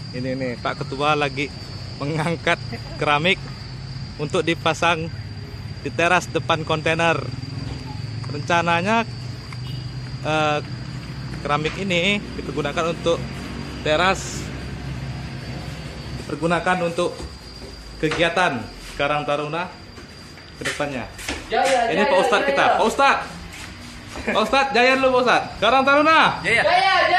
Ini nih Pak Ketua lagi mengangkat keramik untuk dipasang di teras depan kontainer. Rencananya keramik ini dipergunakan untuk teras, dipergunakan untuk kegiatan Karang Taruna ke depannya. Ini Pak Ustadz kita, Pak Ustadz, Jayan lu Pak Ustadz, Karang Taruna. Jaya.